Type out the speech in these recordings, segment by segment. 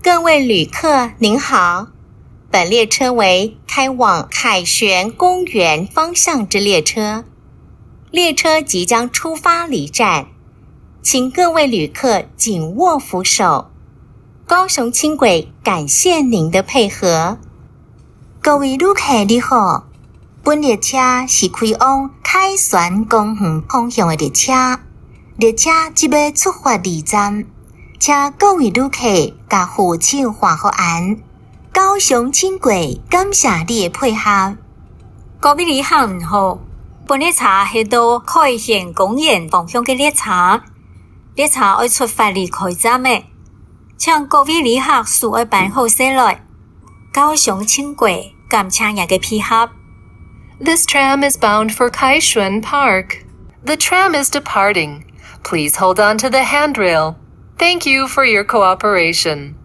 各位旅客您好，本列车为开往凯旋公园方向之列车，列车即将出发离站，请各位旅客紧握扶手。高雄轻轨感谢您的配合。各位旅客你好，本列车是开往凯旋公园方向的列车，列车即要出发离站，请各位旅客甲扶手还给安。高雄轻轨感谢你的配合。 各位旅客您好，本列车是到凯旋公园方向的列车，列車要出發離開站的，請各位旅客需要辦好下來。高雄輕軌感謝您的配合。 This tram is bound for Kaishuan Park. The tram is departing. Please hold on to the handrail. Thank you for your cooperation.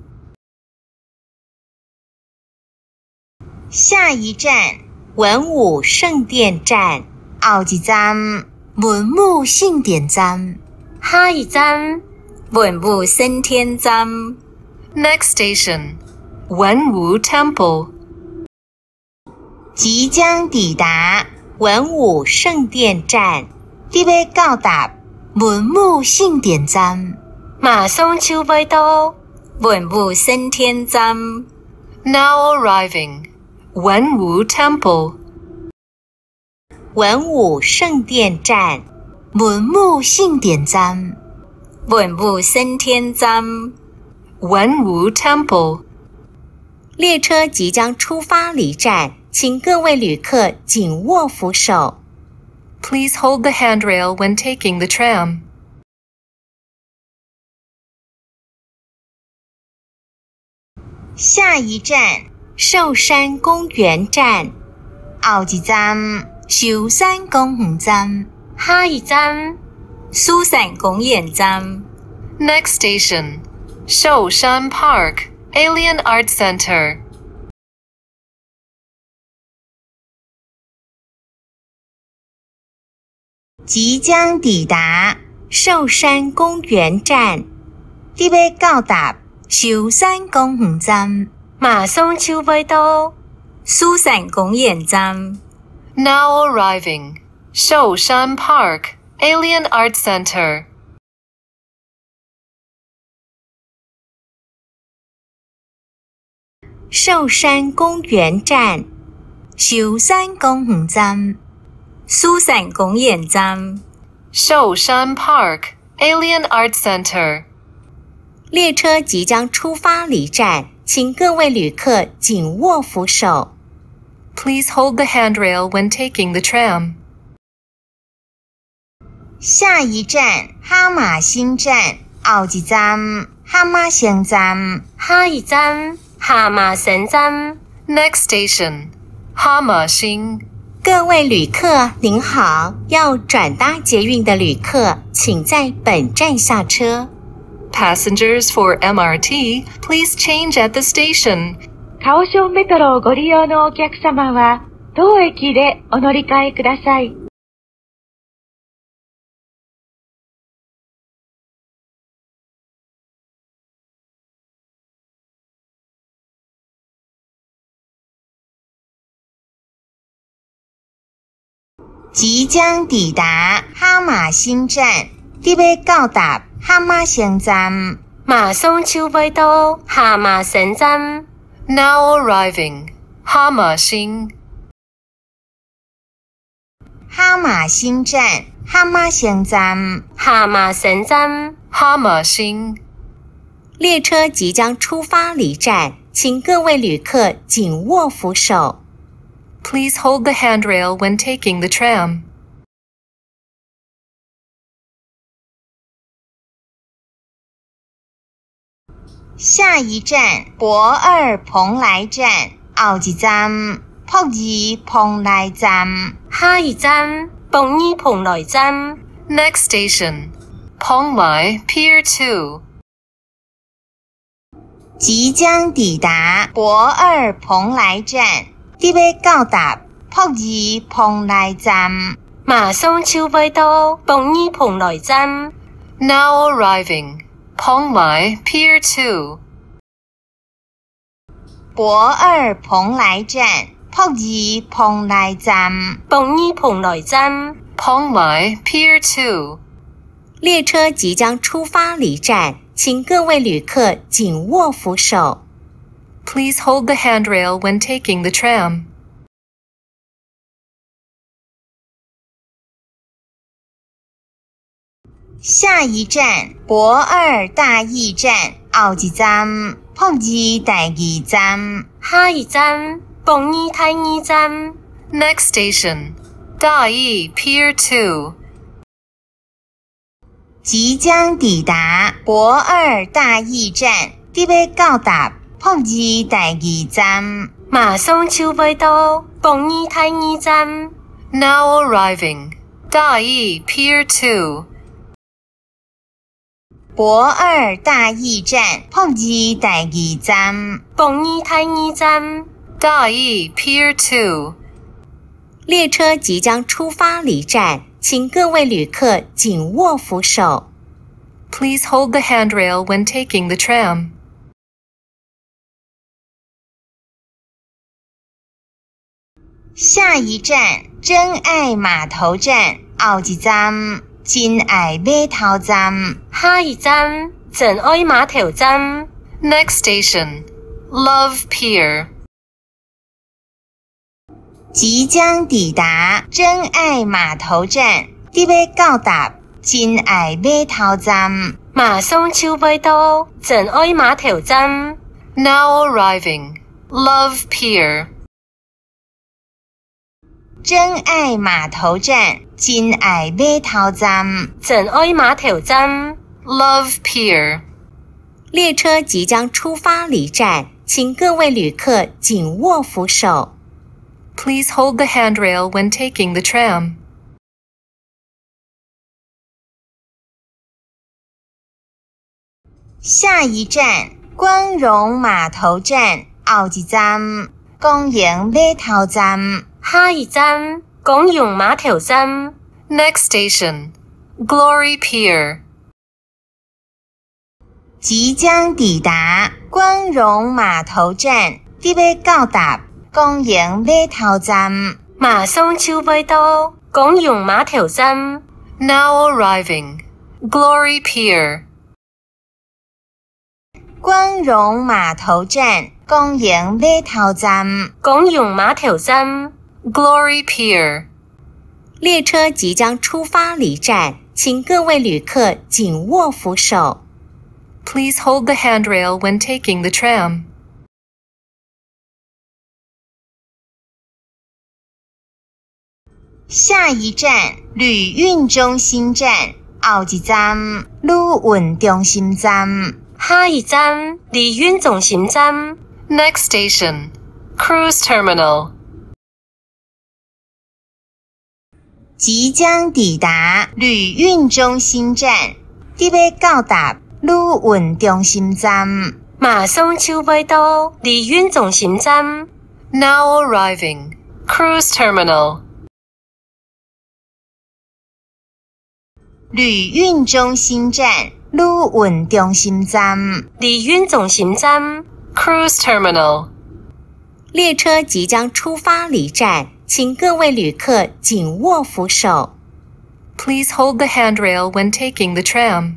下一站文武圣殿站，后一站文武圣殿站， 下一站文武聖天站。 Next station, Wenwu Temple. 即将抵達文武聖殿站，你要到達文武聖殿站， 馬上就要到文武聖天站。 Now arriving, Wenwu Temple. 文武聖殿站，文武聖殿站， 文武聖天站。 Wenwu Temple. 列車即將出發離站，請各位旅客緊握扶手。 Please hold the handrail when taking the tram. 下一站壽山公園站，後一站壽山公園站， 下一站壽山公園站。 Next station, Shoushan Park, Alien Art Center. 即將抵達壽山公園站，你要到達壽山公園站， 馬上就要到壽山公園站。 Now arriving, Shoushan Park, Alien Art Center. 壽山公園站，壽山公園站， 壽山公園站。 Shoushan Park, Alien Art Center. 列車即將出發離站，請各位旅客緊握扶手。 Please hold the handrail when taking the tram. 下一站哈馬星站，後一站哈馬星站， 下一站哈馬星站。 Next station, Hama-Xing. 各位旅客您好，要轉搭捷運的旅客請在本站下車。 Passengers for MRT, please change at the station. カオションメトロをご利用のお客様は、当駅でお乗り換えください。 即將抵達哈馬星站，你要到達哈馬星站， 馬上就要到哈馬星站。 Now arriving, Hama-Xing. 哈馬星站，哈馬星站， 哈馬星站。 Hama-Xing. 列車即將出發離站，請各位旅客緊握扶手。 Please hold the handrail when taking the tram. 下一站博二蓬莱站，後一站博二蓬莱站， 下一站博二蓬莱站。 Next station, Ponglai Pier 2. 即將抵達博二蓬莱站，你要到達博二蓬莱站， 馬上就要到博二蓬莱站。 Now arriving, Ponglai Pier 2. 博二蓬莱站，朴二蓬莱站。 博二蓬莱站。 Ponglai Pier 2. 列车即将出发离站，请各位旅客紧握扶手。 Please hold the handrail when taking the tram. 下一站博二大驿站，后一站朴二第二站。 下一站博二第二站。 Next station, Dai Pier 2. 即将抵达博二大驿站，你要到达朴二第二站。 马上就要到博二第二站。 Now arriving, Dai Pier 2. 博二大驿站，朴二第二站。 博二第二站。 Dai Pier 2. 列车即将出发离站，请各位旅客紧握扶手。 Please hold the handrail when taking the tram. 下一站真爱码头站，后一站真爱码头站。 下一站真爱码头站。 Next station, Love Pier. 即将抵达真爱码头站，你要到达真爱码头站。 马上就要到真爱码头站。 Now arriving, Love Pier. 真爱码头站，真爱码头站。 真爱码头站。 Love Pier. 列车即将出发离站，请各位旅客紧握扶手。 Please hold the handrail when taking the tram. 下一站光荣码头站，后一站光荣码头站。 下一站光荣码头站。 Next station, Glory Pier. 即将抵达光荣码头站，你要到达光荣码头站。 马上就要到光荣码头站。 Now arriving, Glory Pier. 光荣码头站，光荣码头站。 光荣码头站。 Glory Pier. 列车即将出发离站，请各位旅客紧握扶手。 Please hold the handrail when taking the tram. 下一站旅运中心站，后一站旅运中心站。 下一站旅运中心站。 Next station, Cruise Terminal. 即将抵达旅运中心站，你要到达旅运中心站。 马上就要到旅运中心站。 Now arriving, Cruise Terminal. 旅运中心站，旅运中心站。 旅运中心站。 Cruise Terminal. 列车即将出发离站，请各位旅客紧握扶手。 Please hold the handrail when taking the tram.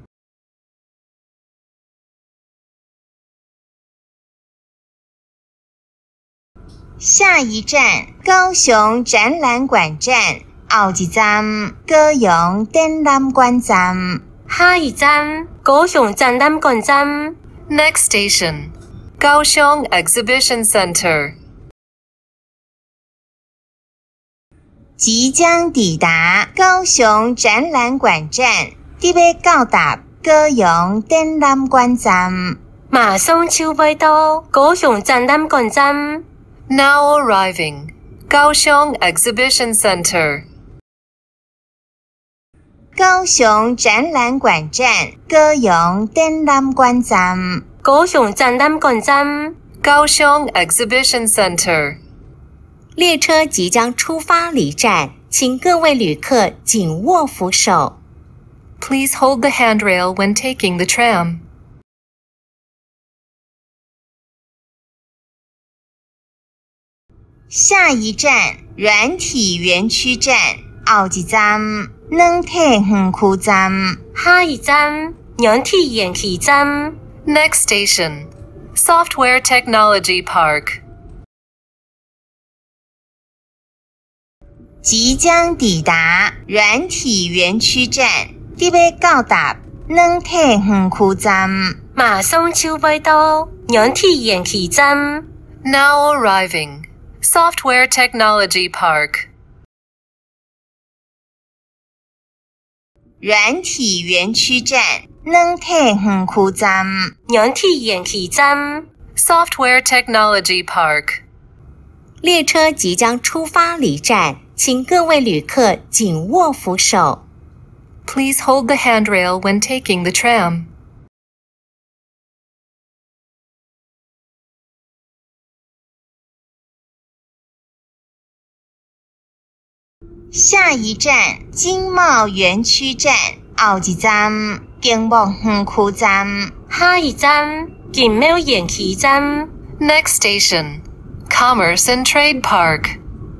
下一站高雄展览馆站，后一站高雄展览馆站。 下一站高雄展览馆站。 Next station, Kaohsiung Exhibition Center. 即将抵达高雄展览馆站，你要到达高雄展览馆站。 马上就要到高雄展览馆站。 Now arriving, Kaohsiung Exhibition Center. 高雄展览馆站，高雄展览馆站。 高雄展览馆站。 Kaohsiung Exhibition Center. 列车即将出发离站，请各位旅客紧握扶手。 Please hold the handrail when taking the tram. 下一站软体园区站，后一站软体园区站。 下一站软体園區站。 Next station, Software Technology Park. 即将抵达软体园区站，你要到达软体园区站。 馬上就要到軟體園區站。 Now arriving, Software Technology Park. 软体园区站，软体園區站。 軟體園區站。 Software Technology Park. 列车即将出发离站，请各位旅客紧握扶手。 Please hold the handrail when taking the tram. 下一站经贸园区站，后一站经贸园区站。 下一站經貿園區站。 Next station, Commerce and Trade Park.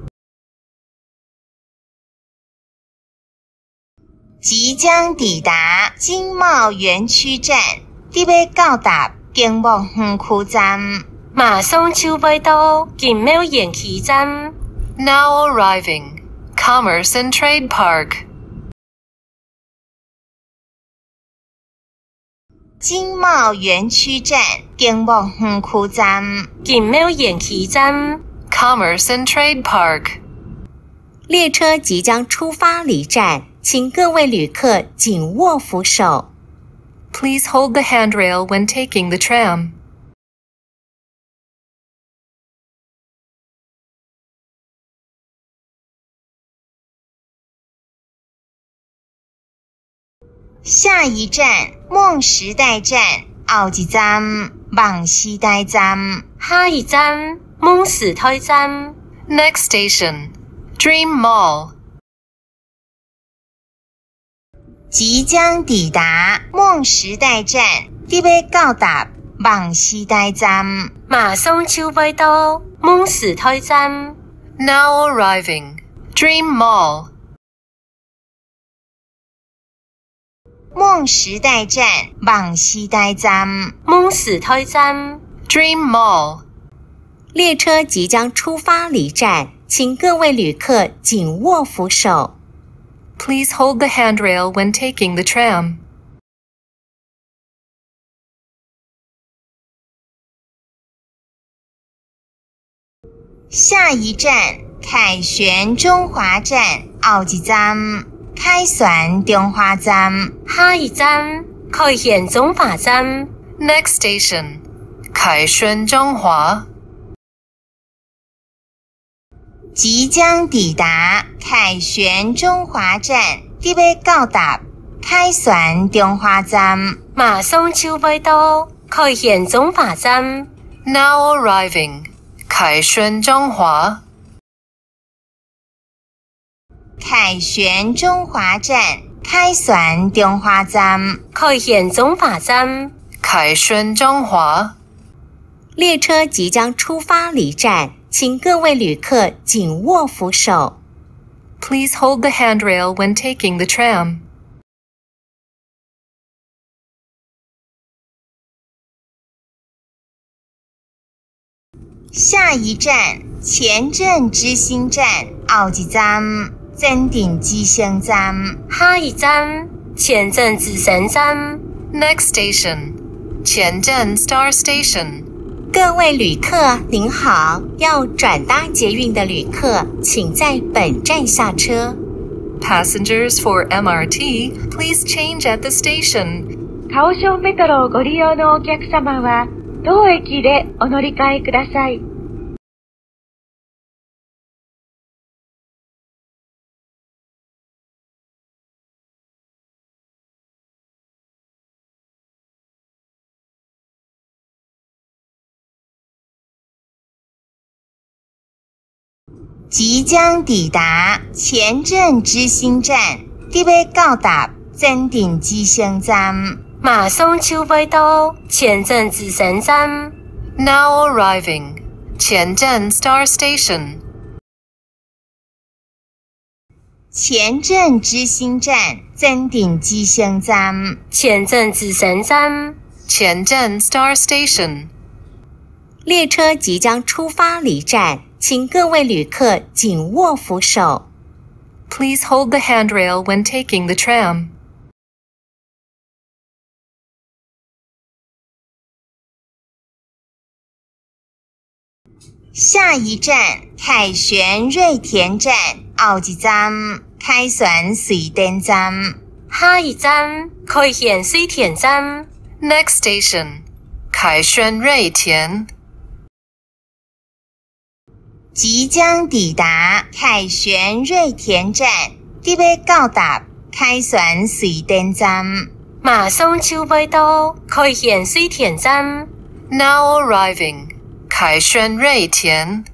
即将抵达经贸园区站，你要到達經貿園區站。 馬上就要到經貿園區站。 Now arriving, Commerce and Trade Park. 经贸园区站，經貿園區站。 經貿園區站。 Commerce and Trade Park. 列车即將出發離站，請各位旅客緊握扶手。 Please hold the handrail when taking the tram. 下一站夢時代站，後一站夢時代站。 下一站夢時代站。 Next station, Dream Mall. 即將抵達夢時代站，你要到達夢時代站。 馬上就要到夢時代站。 Now arriving, Dream Mall. 夢時代站，夢時代站。 夢時代站。 Dream Mall. 列車即將出發離站，請各位旅客緊握扶手。 Please hold the handrail when taking the tram. 下一站凱旋中華站，後一站凱旋中華站。 下一站凱旋中華站。 Next station, 凱旋中華。 即將抵達凱旋中華站，你要到達凱旋中華站。 馬上就要到凱旋中華站。 Now arriving, 凱旋中華。 凱旋中華站，凱旋中華站。 凱旋中華站。 凱旋中華。 列車即將出發離站，請各位旅客緊握扶手。 Please hold the handrail when taking the tram. 下一站前鎮之星站，後一站前鎮之星站。 下一站前鎮之星站。 Next station, 前鎮 Star Station. 各位旅客您好，要轉搭捷運的旅客請在本站下車。 Passengers for MRT, please change at the station. カオションメトロをご利用のお客様は、当駅でお乗り換えください。 即將抵達前鎮之星站，你要到達前鎮之星站。 馬上就要到前鎮之星站。 Now arriving, 前镇 Star Station. 前镇之星站真定机箱站。 前镇紫神站。 前镇 Star Station. 列车即将出发离站，请各位旅客紧握扶手。 Please hold the handrail when taking the tram. 下一站凯旋瑞田站，后一站凯旋水田站。 下一站开贤水田站。 Next station, 凯旋瑞田。 即将抵达凯旋瑞田站，准备到达凯旋水田站。 马上就要到开贤水田站。 Now arriving, 凯旋瑞田。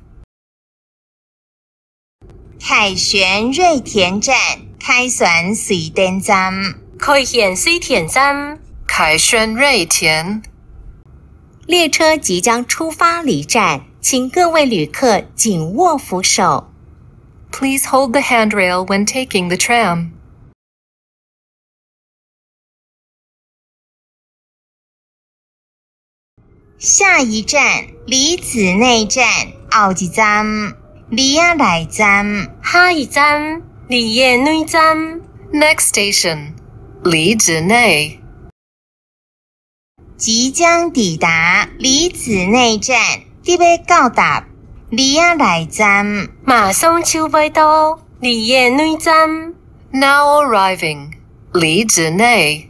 凯旋瑞田站，凯旋水田站。 开贤水田站。 凯旋瑞田。 列车即将出发离站，请各位旅客紧握扶手。 Please hold the handrail when taking the tram. 下一站李子内站，后一站李亚来站。 下一站李野内站。 Next station, 李子内。 即将抵达李子内站，准备到达李亚来站。 马上就要到李野内站。 Now arriving, 李子内。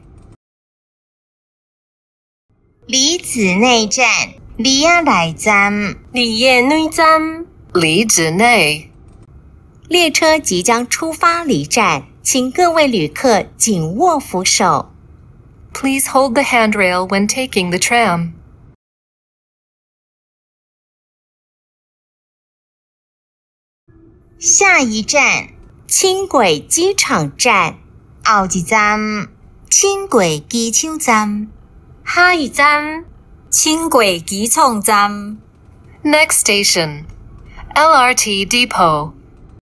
李子内站，李亚来站。 李野内站。 李子内。 列车即将出发离站，请各位旅客紧握扶手。 Please hold the handrail when taking the tram. 下一站轻轨机场站，后一站轻轨机场站。 下一站轻轨机场站。 Next station, LRT depot.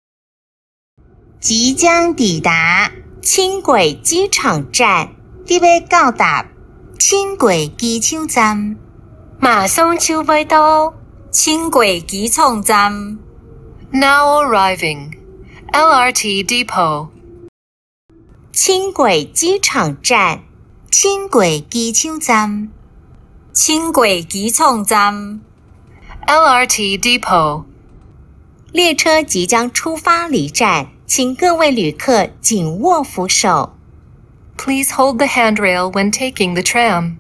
即将抵达轻轨机场站，准备到达轻轨机场站。 马上就要到轻轨机场站。 Now arriving, LRT depot. 轻轨机场站，轻轨机场站。 轻轨机场站。 LRT depot. 列车即将出发离站，请各位旅客紧握扶手。 Please hold the handrail when taking the tram.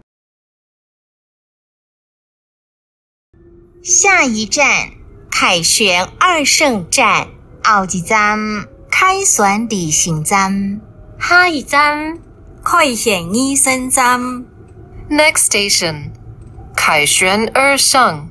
下一站凯旋二圣站，后一站凯旋里行站。 下一站开贤医生站。 Next station, 凯旋二圣。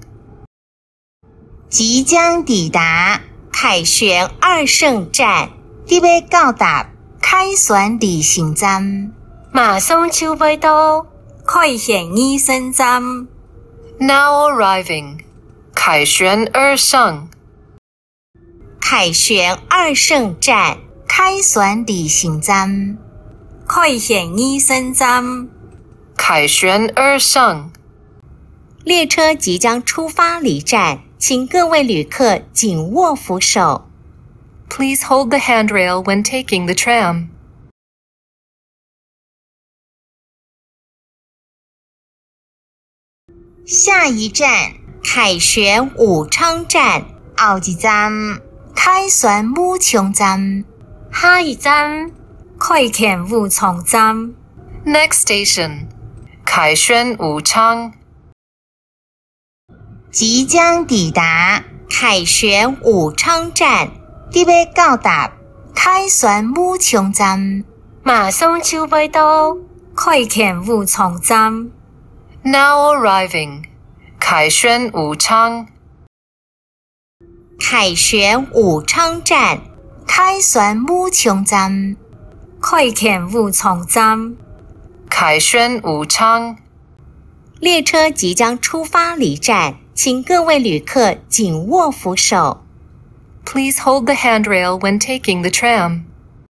即将抵达凯旋二圣站，准备到达凯旋里行站。 马上就要到开贤医生站。 Now arriving, 凯旋二圣。 凯旋二圣站，凯旋里行站。 开贤医生站。 凯旋二圣。 列车即将出发离站，请各位旅客紧握扶手。 Please hold the handrail when taking the tram. 下一站凯旋武昌站，后一站凯旋武昌站。 下一站开贤武昌站。 Next station, 凯旋武昌。 即将抵达凯旋武昌站，准备到达凯旋武昌站。 马上就要到开贤武昌站。 Now arriving, 凯旋武昌。 凯旋武昌站，凯旋武昌站。 开贤武昌站。 凯旋武昌。 列车即将出发离站，请各位旅客紧握扶手。 Please hold the handrail when taking the tram.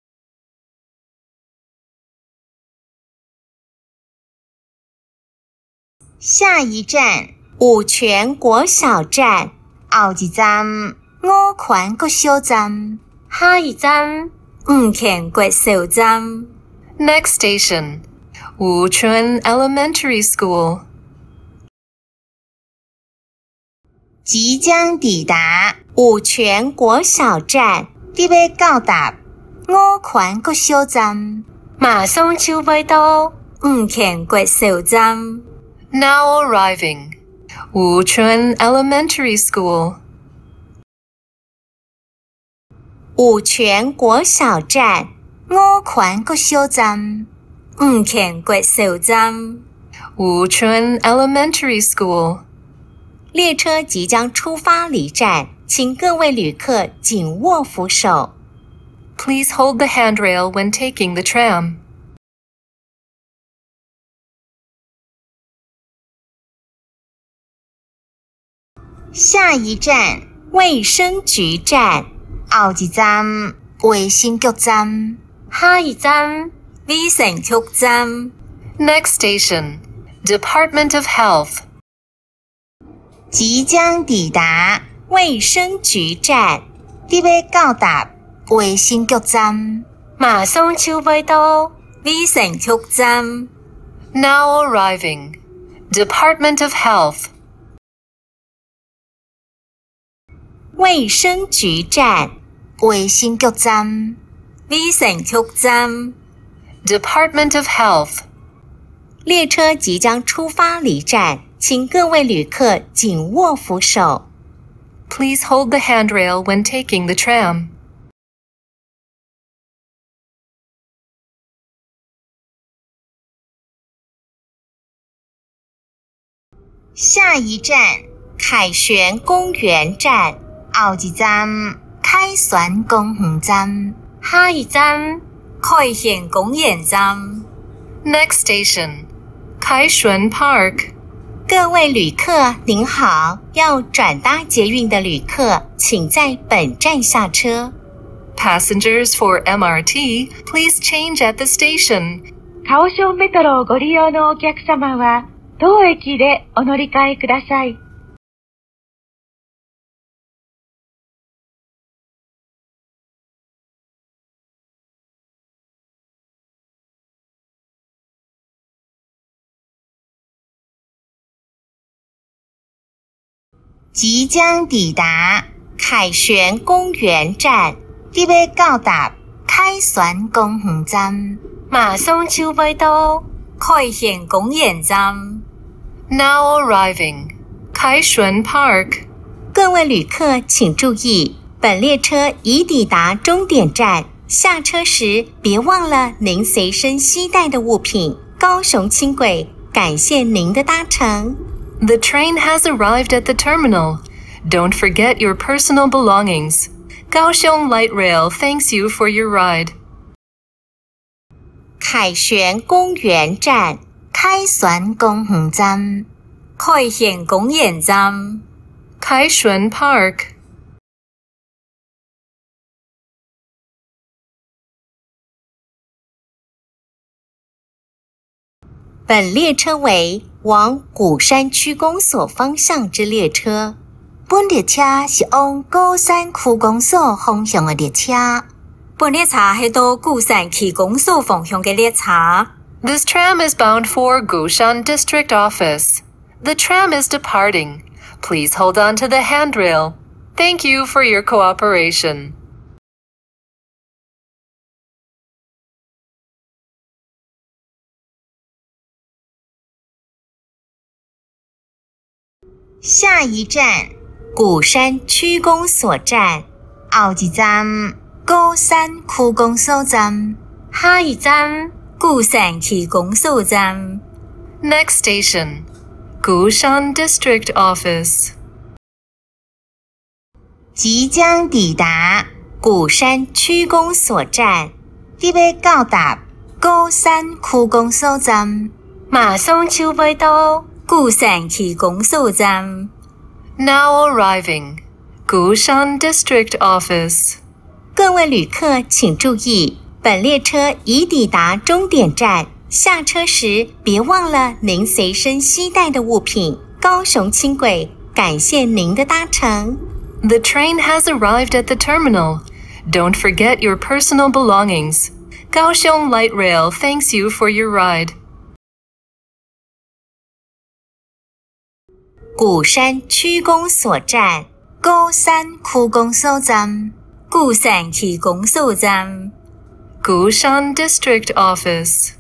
下一站，五泉国小站。后一站，五泉国小站。 下一站，五泉国小站。 Next station, Wuchuan Elementary School. 即将抵达五泉国小站，你要到达五泉国小站。 马上就要到五泉国小站。 Now arriving, Wuchuan Elementary School. 五泉国小站，五泉国小站。 五泉国小站。 Wuchuan Elementary School. 列车即将出发离站，请各位旅客紧握扶手。 Please hold the handrail when taking the tram. 下一站，卫生局站。后一站，卫生局站。 下一站，卫生局站。 Next station, Department of Health. 即将抵达卫生局站，你要到达卫生局站。 马上就要到卫生局站。 Now arriving, Department of Health. 卫生局站，卫生局站。 卫生局站。 Department of Health. 列车即将出发离站，请各位旅客紧握扶手。 Please hold the handrail when taking the tram. 下一站，凯旋公园站。后一站，凯旋公园站。 下一站，凯旋公园站。 Next station, Kaishuan Park. 各位旅客您好，要转搭捷运的旅客，请在本站下车。 Passengers for MRT, please change at the station. カオションメトロをご利用のお客様は、当駅でお乗り換えください。 即将抵达凯旋公园站，你要到达凯旋公园站。 马上就要到凯旋公园站。 Now arriving, Kaishuan Park. 各位旅客请注意，本列车已抵达终点站，下车时别忘了您随身携带的物品。高雄轻轨感谢您的搭乘。 The train has arrived at the terminal. Don't forget your personal belongings. Kaohsiung Light Rail thanks you for your ride. 凯旋公园站，凯旋公园站。 凯旋公园站。 Kaishuan Park. 本列车为往鼓山区公所方向之列车。本列车是往鼓山区公所方向的列车。 本列车是到鼓山区公所方向的列车。 This tram is bound for Gushan District Office. The tram is departing. Please hold on to the handrail. Thank you for your cooperation. 下一站，鼓山区公所站。后一站，鼓山区公所站。 下一站，鼓山区公所站。 Next station, Gushan District Office. 即将抵达鼓山区公所站，你要到达鼓山区公所站。 马上就要到鼓山区公所站。 Now arriving, Gushan District Office. 各位旅客请注意，本列车已抵达终点站，下车时别忘了您随身携带的物品。高雄轻轨感谢您的搭乘。 The train has arrived at the terminal. Don't forget your personal belongings. Kaohsiung Light Rail thanks you for your ride. 鼓山区公所站， 鼓山区公所站。鼓山区公所站。 Gushan District Office.